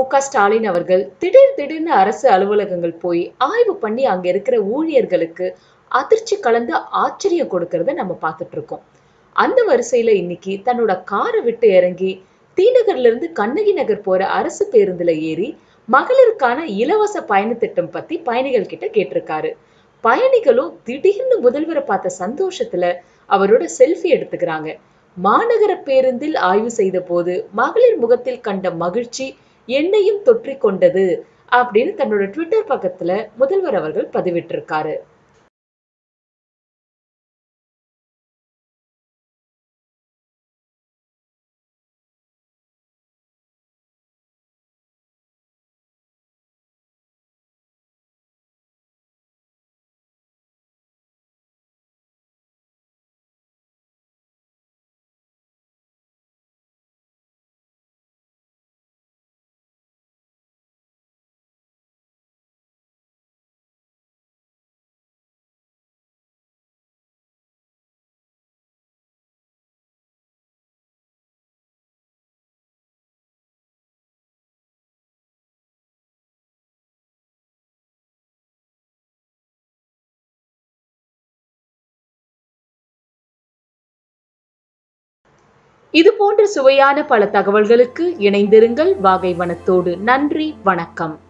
ஸ்டாலின் அவர்கள் திடீர்னு அரசு அலுவலகங்கள் போய் ஆய்வு பண்ணி அங்க இருக்கிற ஊழியர்களுக்கு அதிர்ச்சி கலந்த ஆச்சரியம் கொடுக்கறத நம்ம பார்த்துட்டு இருக்கோம். அந்த வரிசையில இன்னைக்கு தன்னோட காரை விட்டு இறங்கி தீநகர்ல இருந்து கண்ணகி நகர் போற அரசு பேருந்துல ஏறி மகளிருக்கான இலவச பயண திட்டம் பத்தி பயணிகள் கிட்ட கேட்டிருக்காரு. பயணிகளும் திடீர்னு முதல்வரை பார்த்த சந்தோஷத்துல அவரோட செல்ஃபி எடுத்துக்கிறாங்க. மாநகர பேருந்தில் ஆய்வு செய்த போது மகளிர் முகத்தில் கண்ட மகிழ்ச்சி என்னையும் தொற்றிக் கொண்டது அப்படின்னு தன்னோட ட்விட்டர் பக்கத்துல முதல்வர் அவர்கள் பதிவிட்டிருக்காரு. இது போன்ற சுவையான பல தகவல்களுக்கு இணைந்திருங்கள் வாகை வனத்தோடு. நன்றி, வணக்கம்.